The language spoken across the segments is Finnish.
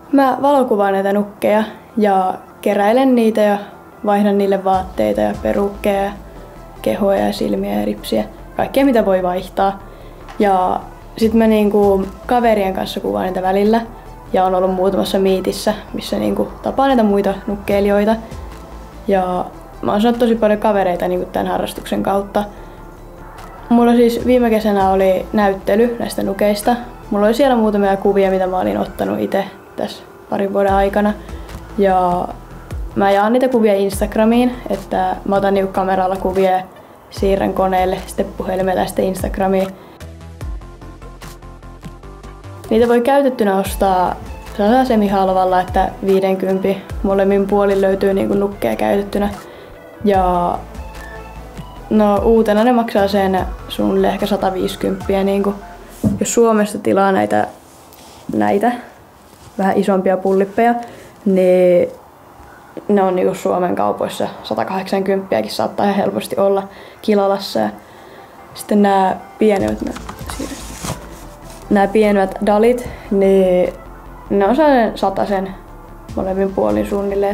Mä valokuvaan näitä nukkeja ja keräilen niitä ja vaihdan niille vaatteita ja perukkeja ja kehoja ja silmiä ja ripsiä. Kaikkea mitä voi vaihtaa. Ja sit mä kaverien kanssa kuvaan niitä välillä. Ja on ollut muutamassa miitissä, missä tapaa näitä muita nukkeilijoita. Ja mä oon saanut tosi paljon kavereita tämän harrastuksen kautta. Mulla siis viime kesänä oli näyttely näistä nukeista. Mulla oli siellä muutamia kuvia, mitä mä olin ottanut itse tässä parin vuoden aikana. Ja mä jaan niitä kuvia Instagramiin, että mä otan kameralla kuvia ja siirrän koneelle, sitten puhelimella ja sitten Instagramiin. Niitä voi käytettynä ostaa semihalvalla, että 50 molemmin puolin löytyy nukkeja käytettynä. Ja no uutena ne maksaa sen suunnilleen ehkä 150. Jos Suomesta tilaa näitä vähän isompia pullippeja, niin ne on Suomen kaupoissa 180 saattaa ihan helposti olla Kilalassa. Ja sitten nämä pienemmät dalit, niin ne on sellainen 100 molemmin puolin suunnilleen.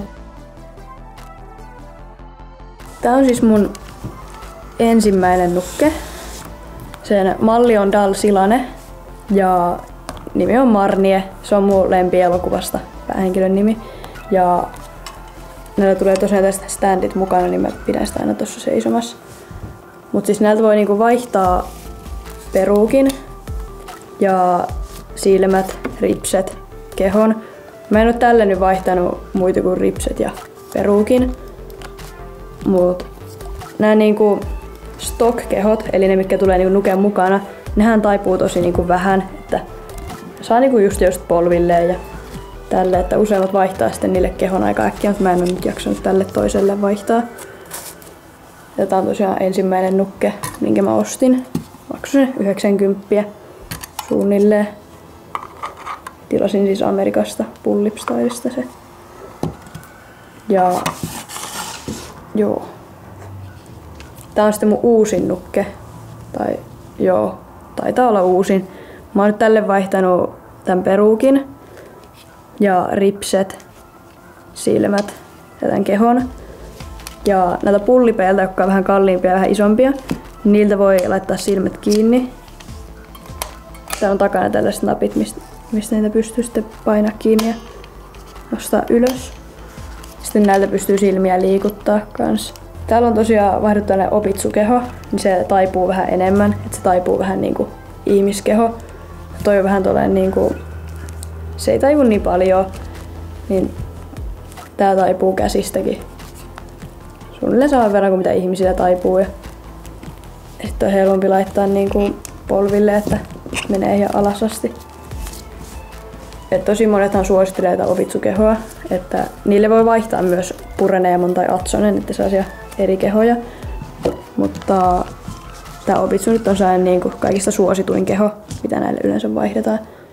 Tää on siis mun ensimmäinen nukke. Sen malli on Dal Silane ja nimi on Marnie. Se on mun lempielokuvasta päähenkilön nimi. Ja näillä tulee tosiaan tästä standit mukana, niin mä pidän sitä aina tossa seisomassa. Mut siis näiltä voi vaihtaa peruukin ja silmät, ripset, kehon. Mä en oo tällä nyt vaihtanut muita kuin ripset ja peruukin. Mut nää stock-kehot, eli ne mitkä tulee nuken mukana, nehän taipuu tosi vähän, että saa just polvilleen ja tälle, että useimmat vaihtaa sitten niille kehon aika äkkiä, mutta mä en ole nyt jaksanut tälle toiselle vaihtaa. Ja tää on tosiaan ensimmäinen nukke, minkä mä ostin. Maksoi 90 suunnilleen. Tilasin siis Amerikasta Pullipstylesta se. Ja joo. Tää on sitten mun uusin nukke. Tai joo, taitaa olla uusin. Mä oon nyt tälle vaihtanut tän peruukin ja ripset, silmät ja tän kehon. Ja näitä pullipeiltä, jotka on vähän kalliimpia ja vähän isompia, niin niiltä voi laittaa silmät kiinni. Täällä on takana tällaiset napit, mistä niitä pystyy sitten painaa kiinni ja nostaa ylös. Sitten näiltä pystyy silmiä liikuttaa kans. Täällä on tosiaan vaihdettu tällainen Obitsu-keho, niin se taipuu vähän enemmän, että se taipuu vähän niinku ihmiskeho. Toi on vähän tollainen se ei taivu niin paljon, niin tää taipuu käsistäkin. Suunnilleen saman verran kuin mitä ihmisillä taipuu. Ja sitten on helpompi laittaa polville, että menee ihan alas asti. Et tosi monethan suosittelee tätä Obitsu-kehoa, että niille voi vaihtaa myös Pureneemon tai Atsonen, että sellaisia eri kehoja. Mutta tää Obitsu nyt on sellainen kaikista suosituin keho, mitä näille yleensä vaihdetaan.